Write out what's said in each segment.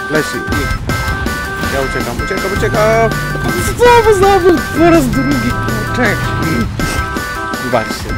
Leci. Ja uciekam. Znowu, po raz drugi. Czek. Wybaczcie.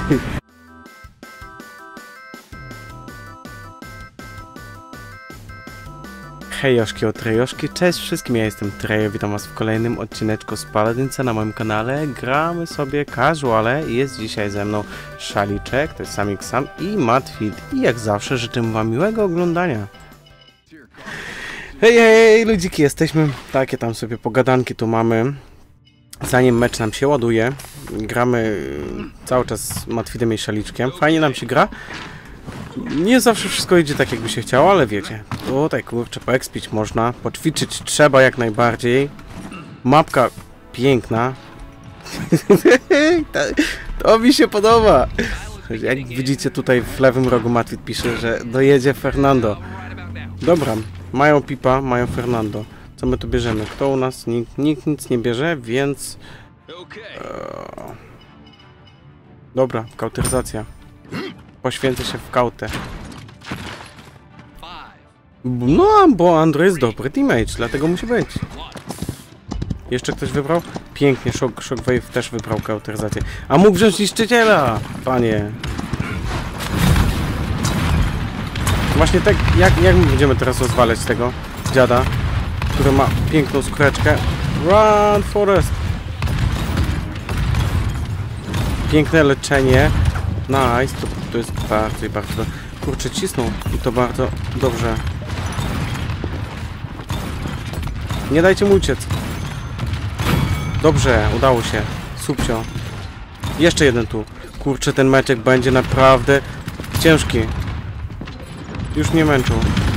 Hejoszki od Trejoszki, cześć wszystkim, ja jestem Trejo, witam was w kolejnym odcineczku z Paladinsa na moim kanale. Gramy sobie casuale i jest dzisiaj ze mną Szaliczek, to jest Samik Sam i Matfit. I jak zawsze życzę wam miłego oglądania. Hej ludziki, jesteśmy, takie tam sobie pogadanki tu mamy. Zanim mecz nam się ładuje, gramy cały czas z Matfitem i Szaliczkiem, fajnie nam się gra. Nie zawsze wszystko idzie tak, jakby się chciało, ale wiecie, tutaj kurczę, poekspić można, poćwiczyć trzeba jak najbardziej. Mapka piękna. To mi się podoba. Jak widzicie, tutaj w lewym rogu Matwit pisze, że dojedzie Fernando. Dobra, mają Pipa, mają Fernando. Co my tu bierzemy? Kto u nas? Nikt nic nie bierze, więc... Dobra, kauteryzacja. Poświęcę się w kautę. No, bo Andrzej jest dobry teammate, dlatego musi być. Jeszcze ktoś wybrał? Pięknie, Shockwave też wybrał kauteryzację. A mógł wziąć niszczyciela, panie. Właśnie tak, jak my będziemy teraz rozwalać tego dziada, który ma piękną skóreczkę. Run, Forest! Piękne leczenie. Nice, to jest bardzo... Kurczę, cisnął i to bardzo dobrze. Nie dajcie mu uciec. Dobrze, udało się. Subcio. Jeszcze jeden tu. Kurczę, ten meczek będzie naprawdę ciężki. Już mnie męczą.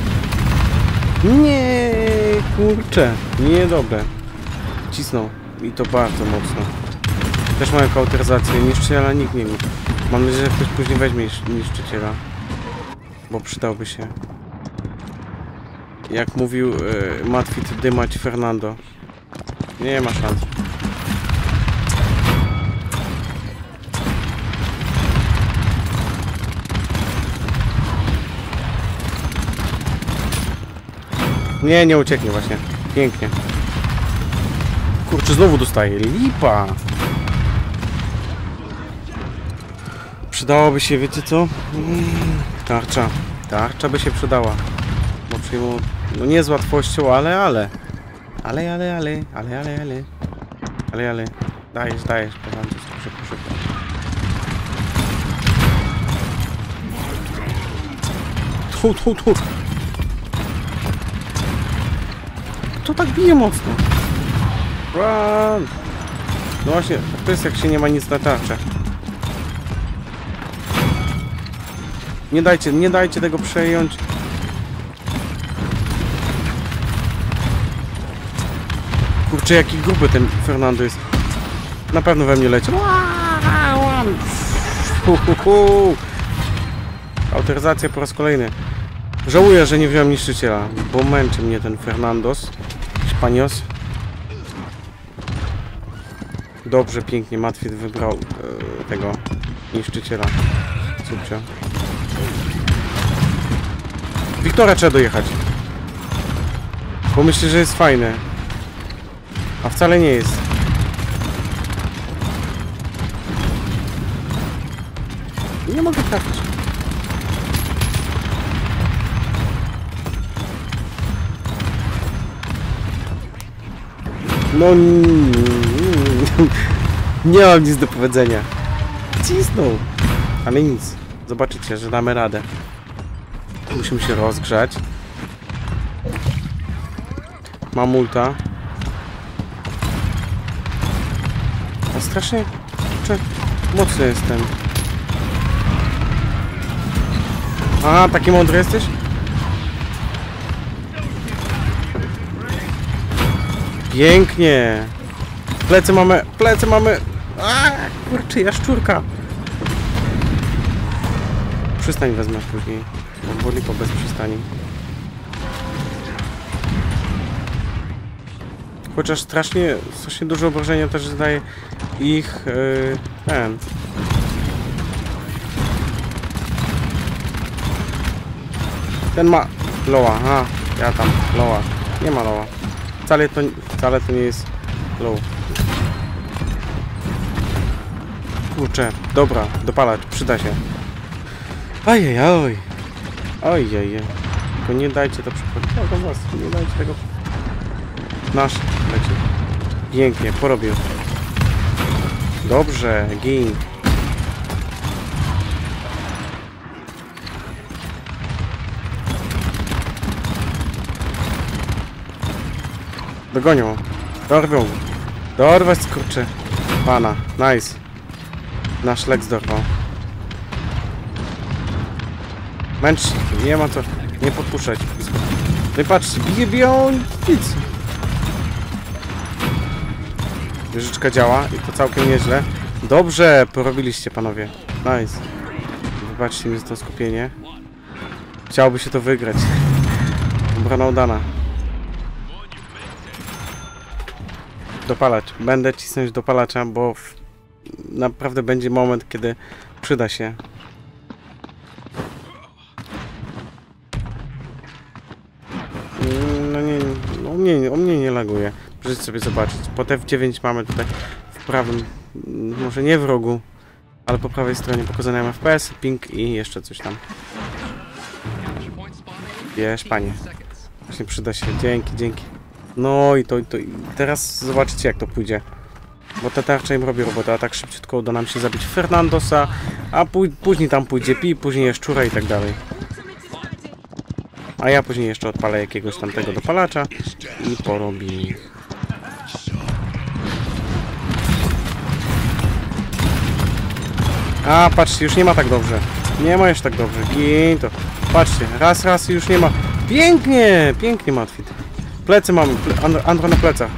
Nie, kurczę. Niedobre. Cisnął i to bardzo mocno. Też mają kauteryzację. Niszczyciela nikt nie ma. Mam nadzieję, że ktoś później weźmie niszczyciela. Bo przydałby się. Jak mówił Matfit, dymać Fernando. Nie ma szans. Nie ucieknie właśnie. Pięknie. Kurczę, znowu dostaje. Lipa! Przydałoby się, wiecie co? Tarcza. Tarcza by się przydała. Bo przyjmą... No nie z łatwością, ale. Ale. Dajesz. Szybko. Tu. Kto tak bije mocno? Run! No właśnie, to jest jak się nie ma nic na tarczę. Nie dajcie tego przejąć. Kurczę, jaki gruby ten Fernando jest. Na pewno we mnie leci. Autoryzacja po raz kolejny. Żałuję, że nie wziąłem niszczyciela, bo męczy mnie ten Fernandos. Hiszpanios. Dobrze, pięknie. Matfit wybrał tego niszczyciela. Subcio. Wiktora trzeba dojechać. Bo myślę, że jest fajne. A wcale nie jest. Nie mogę trafić. No nie mam nic do powiedzenia. Cisnął. Ale nic. Zobaczycie, że damy radę. Musimy się rozgrzać. Mam ulta. A strasznie mocny jestem. A, taki mądry jesteś? Pięknie. Plecy mamy. A, kurczę, jaszczurka. Przystań wezmę później. Bo lipo bez przystani. Chociaż strasznie dużo obrażenia też zdaje ich ten. Ten ma loa, aha. Ja tam, loa. Nie ma loa. Wcale to nie jest low. Kurczę, dobra, dopalacz, przyda się. Ajajaj. Ojej. Tylko nie dajcie to przychodzić. No, do was, nie dajcie tego. Nasz leci. Pięknie, porobił. Dobrze, gin. Dogonią. Dorwią. Dorwać, kurczę. Pana. Nice. Nasz Lex dorwał. Męcznik. Nie ma co. Nie podpuszczać. No i patrzcie. Biją nic. Wieżyczka działa i to całkiem nieźle. Dobrze. Porobiliście, panowie. Nice. Wybaczcie mi za to skupienie. Chciałoby się to wygrać. Obrona udana. Dopalacz. Będę cisnąć dopalacza, bo naprawdę będzie moment, kiedy przyda się. No nie, o mnie nie laguje. Proszę sobie zobaczyć. Po F9 mamy tutaj w prawym, może nie w rogu, ale po prawej stronie pokazane FPS, ping i jeszcze coś tam. Wiesz, panie. Właśnie przyda się. Dzięki. No i teraz zobaczycie, jak to pójdzie. Bo ta tarcza im robi robotę, a tak szybciutko uda nam się zabić Fernandosa, a później tam pójdzie Pi, później Jaszczura i tak dalej. A ja później jeszcze odpalę jakiegoś tamtego dopalacza i porobi. A, patrzcie, już nie ma tak dobrze. Nie ma już tak dobrze. Gin to. Patrzcie, raz i już nie ma. Pięknie, Matwit. Plecy mamy, Andro na plecach.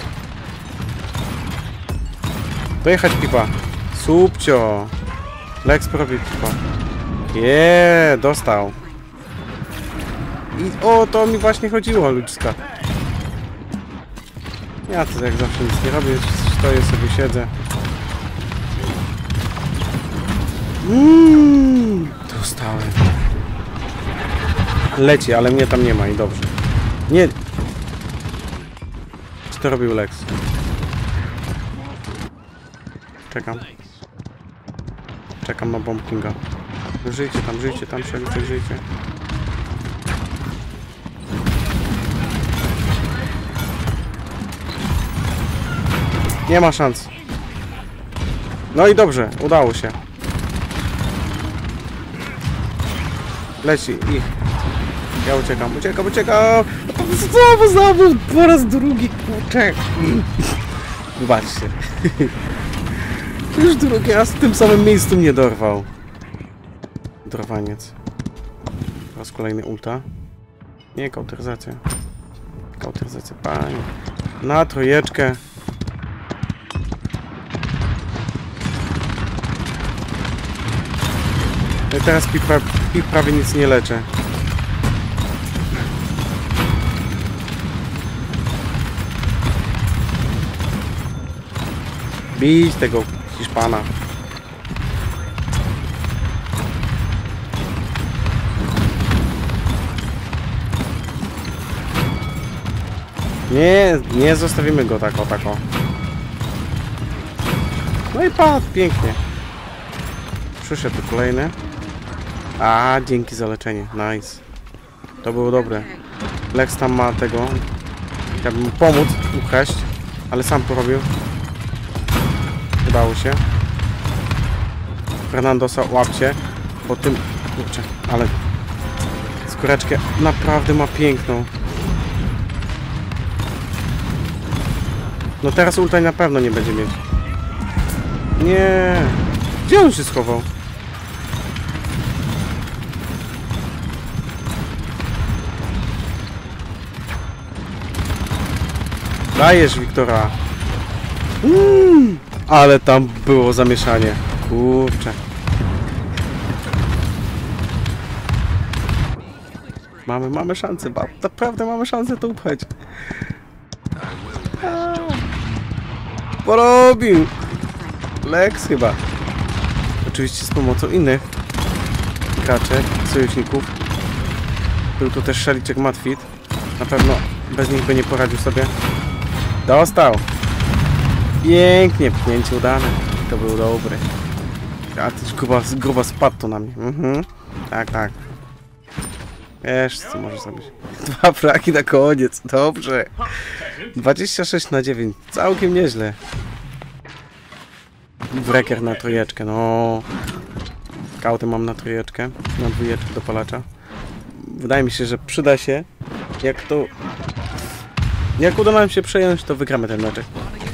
Dojechać pipa. Subcio. Lex porobi pipa. Dostał. I o to mi właśnie chodziło, ludzka. Ja to jak zawsze nic nie robię, stoję sobie, siedzę. Dostałem. Leci, ale mnie tam nie ma i dobrze. Nie. Co to robił Lex? Czekam na Bomb Kinga. Żyjcie tam, szeliczek, żyjcie. Nie ma szans. No i dobrze, udało się. Leci ich. Ja uciekam. Znowu, po raz drugi, kurczę. Wybaczcie. Już drugi raz w tym samym miejscu mnie dorwał. Dorwaniec. Teraz kolejny ulta. Nie, kauteryzacja. Kauteryzacja, panie. Na trójeczkę. No i teraz Pi prawie nic nie leczę. Bić tego Hiszpana. Nie zostawimy go tak o. No i padł, pięknie. Przyszedł kolejny. A, dzięki za leczenie, nice. To było dobre. Lex tam ma tego. Chciałbym mu pomóc, ukraść, ale sam porobił. Udało się. Fernandosa łapcie, bo tym... Kurczę, ale... Skóreczkę naprawdę ma piękną. No teraz ulta na pewno nie będzie mieć. Nie. Gdzie on się schował? Dajesz, Wiktora. Ale tam było zamieszanie. Kurczę. Mamy szansę, naprawdę mamy szansę to upchać. Porobił! Lex chyba. Oczywiście z pomocą innych graczy, sojuszników. Był tu też szaliczek Matwit. Na pewno bez nich by nie poradził sobie. Dostał! Pięknie, pchnięcie udane. To był dobry. A też grubo spadł to na mnie. Tak, tak. Wiesz, co możesz zrobić. 2 fragi na koniec. Dobrze. 26/9. Całkiem nieźle. Wreker na 3, no. Skauty mam na 3, na 2 do palacza. Wydaje mi się, że przyda się. Jak uda nam się przejąć, to wygramy ten meczek.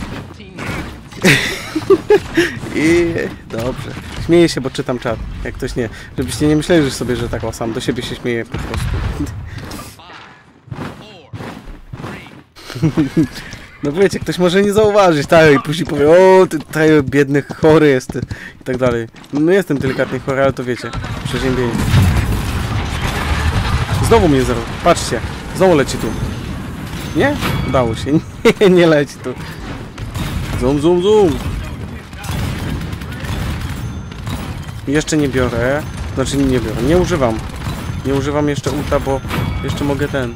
I dobrze. Śmieję się, bo czytam czat. Jak ktoś nie. Żebyście nie myśleli, że sobie, że tak sam do siebie się śmieję po prostu. No wiecie, ktoś może nie zauważyć, tak, i później powie, o, ty tutaj biedny, chory jest i tak dalej. No jestem delikatnie chory, ale to wiecie, przeziębienie. Znowu mnie zero. Patrzcie, znowu leci tu. Nie? Udało się. Nie leci tu. Zoom, zoom, zoom. Jeszcze nie biorę. Znaczy nie biorę. Nie używam. Nie używam jeszcze ulta, bo jeszcze mogę ten.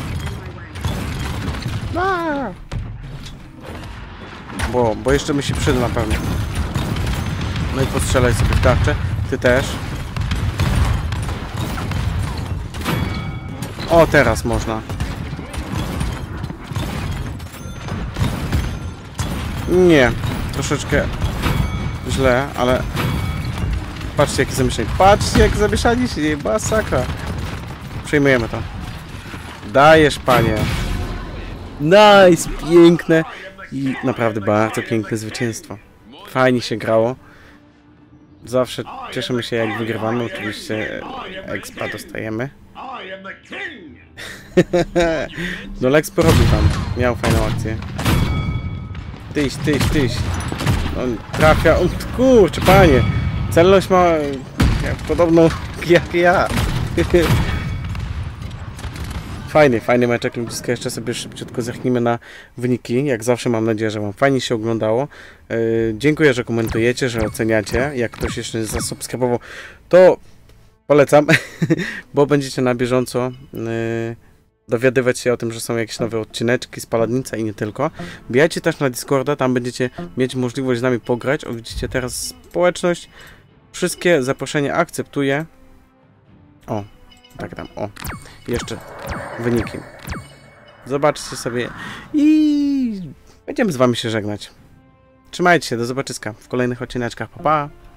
Bo jeszcze mi się przyda na pewno. No i postrzelaj sobie w tarczę. Ty też. O, teraz można. Nie. Troszeczkę źle, ale... Patrzcie, jakie zamieszanie. Patrzcie, jak zamieszanie się dzieje. Masakra. Przejmujemy to. Dajesz, panie. Nice, piękne. I naprawdę bardzo piękne zwycięstwo. Fajnie się grało. Zawsze cieszymy się, jak wygrywamy. Oczywiście expa dostajemy. No Lex porobił tam. Miał fajną akcję. Tyś. On trafia. On, kurczę, panie. Celność ma podobną jak ja. Fajny meczek ludziska. Jeszcze sobie szybciutko zerknijmy na wyniki. Jak zawsze mam nadzieję, że wam fajnie się oglądało. Dziękuję, że komentujecie, że oceniacie. Jak ktoś jeszcze nie zasubskrybował, to polecam, bo będziecie na bieżąco dowiadywać się o tym, że są jakieś nowe odcineczki z Paladinca i nie tylko. Wbijajcie też na Discorda, tam będziecie mieć możliwość z nami pograć. O, widzicie teraz społeczność. Wszystkie zaproszenia akceptuję. O, tak tam, o. Jeszcze wyniki. Zobaczcie sobie i będziemy z wami się żegnać. Trzymajcie się, do zobaczyska w kolejnych odcineczkach. Pa, pa!